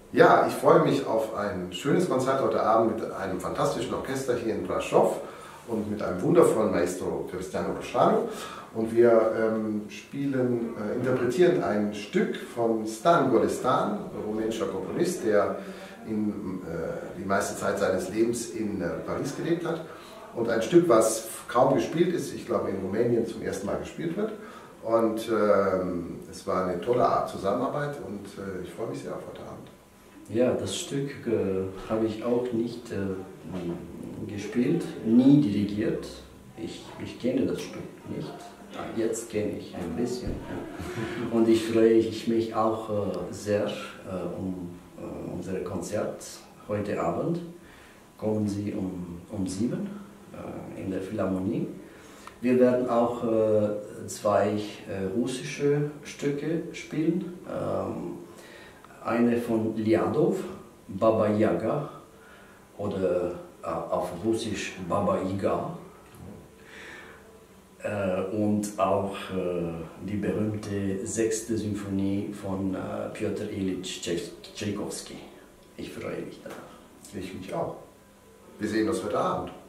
Ja, ich freue mich auf ein schönes Konzert heute Abend mit einem fantastischen Orchester hier in Brașov und mit einem wundervollen Maestro Cristiano Roșanu. Und wir interpretieren ein Stück von Stan Golestan, rumänischer Komponist, der die meiste Zeit seines Lebens in Paris gelebt hat. Und ein Stück, was kaum gespielt ist, ich glaube in Rumänien zum ersten Mal gespielt wird. Und es war eine tolle Art Zusammenarbeit und ich freue mich sehr auf heute Abend. Ja, das Stück habe ich auch nicht gespielt, nie dirigiert. Ich kenne das Stück nicht. Jetzt kenne ich ein bisschen. Und ich freue mich auch sehr um unser Konzert heute Abend. Kommen Sie um 7 in der Philharmonie. Wir werden auch zwei russische Stücke spielen. Eine von Liadov, Baba Yaga, oder auf Russisch Baba Yaga. Und auch die berühmte 6. Symphonie von Pjotr Ilyich Tschaikowski. Ich freue mich darauf. Ich mich auch. Wir sehen uns heute Abend.